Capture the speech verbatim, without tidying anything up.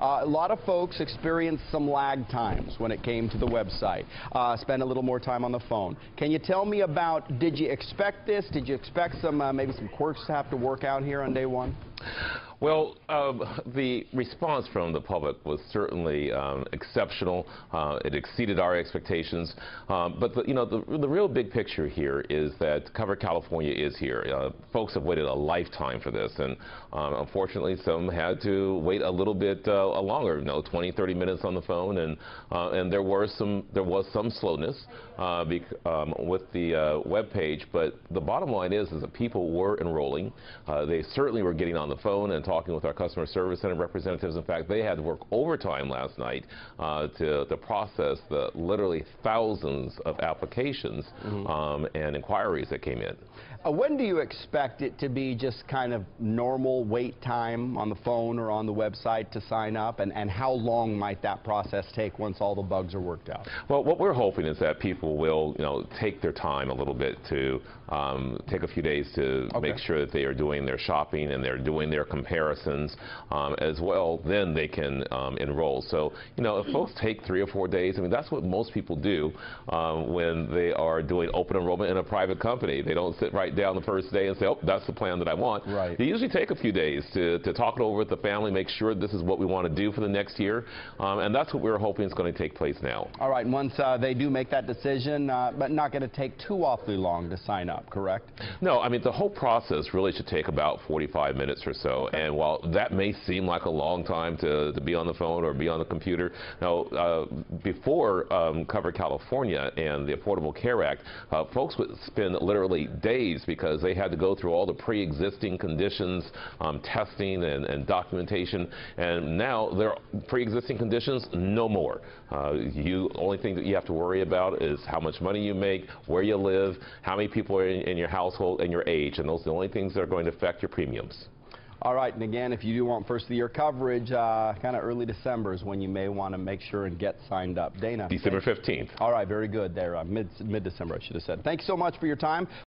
Uh, a lot of folks experienced some lag times when it came to the website, uh, spend a little more time on the phone. Can you tell me about, did you expect this? Did you expect some, uh, maybe some quirks to have to work out here on day one? Well, uh, the response from the public was certainly um, exceptional. Uh, it exceeded our expectations. Um, but the, you know, the, the real big picture here is that Cover California is here. Uh, folks have waited a lifetime for this, and um, unfortunately, some had to wait a little bit uh, longer. You know, twenty, thirty minutes on the phone, and uh, and there were some there was some slowness uh, um, with the uh, web page. But the bottom line is, is that people were enrolling. Uh, they certainly were getting on the phone and talking with our customer service center representatives. In fact, they had to work overtime last night uh, to, to process the literally thousands of applications mm-hmm. um, and inquiries that came in. Uh, when do you expect it to be just kind of normal wait time on the phone or on the website to sign up, and, and how long might that process take once all the bugs are worked out? Well, what we're hoping is that people will, you know, take their time a little bit to um, take a few days to okay. make sure that they are doing their shopping and they're doing their comparisons um, as well. Then they can um, enroll. So, you know, if folks take three or four days, I mean, that's what most people do um, when they are doing open enrollment in a private company. They don't sit right down the first day and say, oh, that's the plan that I want. Right. They usually take a few days to, to talk it over with the family, make sure this is what we want to do for the next year, um, and that's what we're hoping is going to take place now. All right, once uh, they do make that decision, uh, but not going to take too awfully long to sign up, correct? No, I mean, the whole process really should take about forty-five minutes or so, okay. and while that may seem like a long time to, to be on the phone or be on the computer, now, uh, before um, Cover California and the Affordable Care Act, uh, folks would spend literally days because they had to go through all the pre-existing conditions, um, testing and, and documentation, and now there are pre-existing conditions, no more. Uh, you only thing that you have to worry about is how much money you make, where you live, how many people are in, in your household, and your age, and those are the only things that are going to affect your premiums. All right, and again, if you do want first of the year coverage, uh, kind of early December is when you may want to make sure and get signed up. Dana. December fifteenth. All right, very good there. Uh, mid, mid-December, I should have said. Thanks so much for your time.